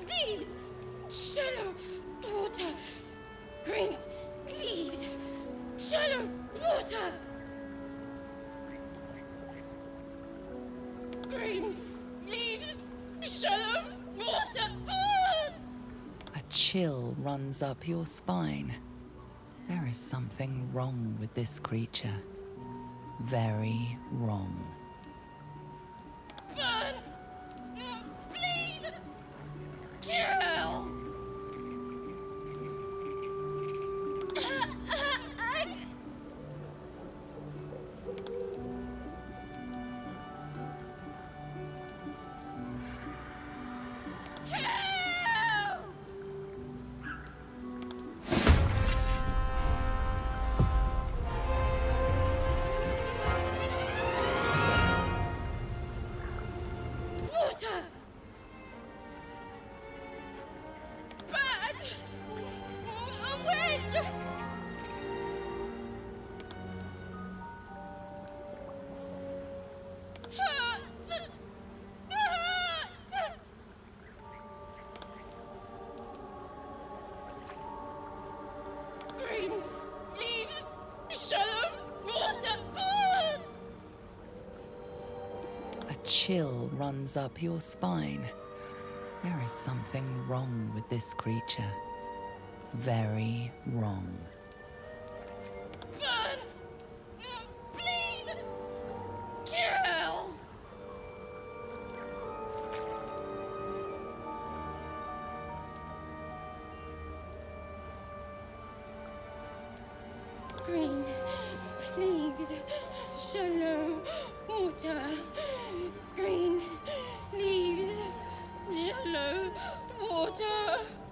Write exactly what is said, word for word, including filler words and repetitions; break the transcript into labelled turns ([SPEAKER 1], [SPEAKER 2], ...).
[SPEAKER 1] leaves, shallow water. Green leaves, shallow water. Green leaves, shallow water. Ah!
[SPEAKER 2] A chill runs up your spine. There is something wrong with this creature. Very wrong.
[SPEAKER 1] Burn! Bleed! Kill! Water! Bad! Away! Hurt! Hurt! Green leaves, shallow water. Ah!
[SPEAKER 2] A chill runs up your spine. There is something wrong with this creature. Very wrong.
[SPEAKER 1] Burn! Bleed! Kill! Green leaves, shallow water. Green leaves, shallow water.